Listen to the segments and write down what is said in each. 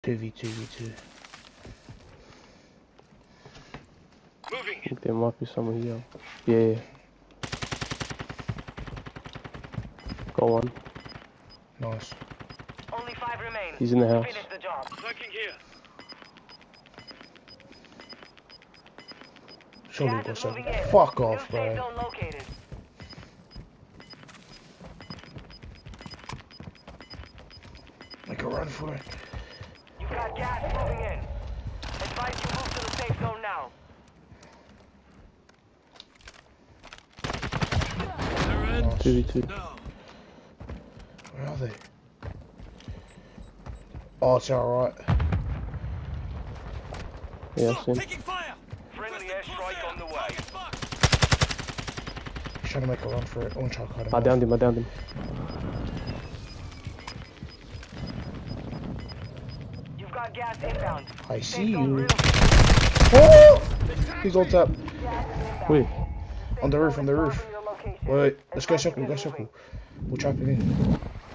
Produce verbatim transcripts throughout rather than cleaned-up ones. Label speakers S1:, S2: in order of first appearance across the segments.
S1: two v two v two.
S2: Moving.
S3: I think there might be someone here. Yeah. Go on.
S1: Nice.
S4: Only five remain.
S3: He's in the house.
S4: Finish the job.
S2: Looking here.
S1: Surely
S4: Gas
S1: got
S4: is
S1: some.
S4: moving in.
S1: Fuck
S4: New
S1: off,
S4: safe
S1: bro.
S4: zone located.
S1: Make a run for it.
S4: You've got gas moving in. Advise you move to the safe zone now.
S2: They're in.
S1: Nice.
S3: two v two.
S2: No.
S1: Where are they? Oh, it's alright.
S3: Yeah, I've seen.
S2: Taking fire.
S4: Friendly airstrike on the way.
S1: He's trying to make a run for it. I want to try to cut him
S3: I
S1: off.
S3: downed him, I downed him.
S4: You've got gas inbound.
S1: I
S4: Safe
S1: see
S4: zone
S1: you.
S4: relocated.
S1: Oh! He's on top.
S4: Gas is inbound.
S3: Wait.
S1: On the roof,
S4: Safe
S1: on the
S4: zone
S1: roof.
S4: is far from your location.
S1: Wait, wait. Let's go
S4: Advise
S1: circle,
S4: you
S1: go
S4: get
S1: circle.
S4: moving.
S1: We'll trap it in.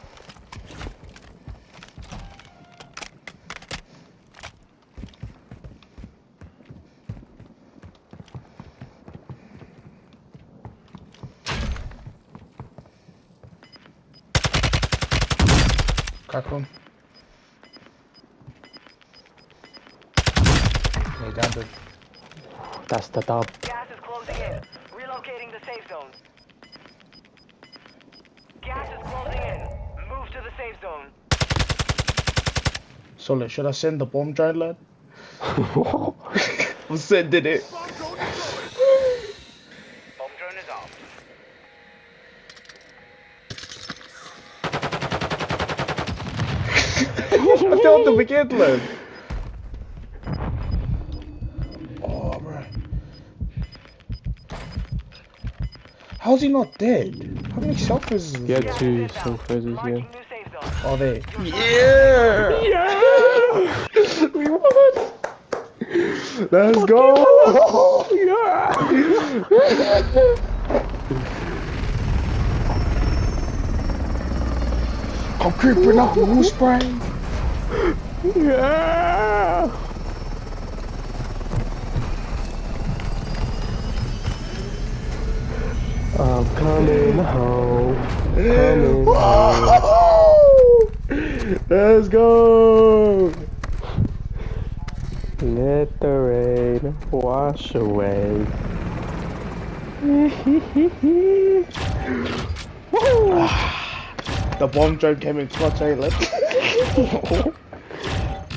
S1: Crack one. Yeah, down to.
S3: That's the dub.
S4: Gas is closing in. Relocating the safe zone. Gas is closing in. Move to the safe zone.
S1: Solid, should I send the bomb drone, lad? I'm sending it.
S4: Bomb drone is off.
S1: I downed him again, lad. Oh, bro. How's he not dead? How many selfies is
S3: He
S1: this?
S3: had two self-reses,
S4: Marking
S3: yeah.
S4: new safe zone.
S1: Oh, there. Yeah!
S3: Yeah! We won!
S1: Let's go!
S3: Yeah!
S1: I'm creeping up the loose brain.
S3: Yeah! I'm coming home. Coming home.
S1: Let's go!
S3: Let the rain wash away.
S1: The bomb drone came in clutch, eh, lad?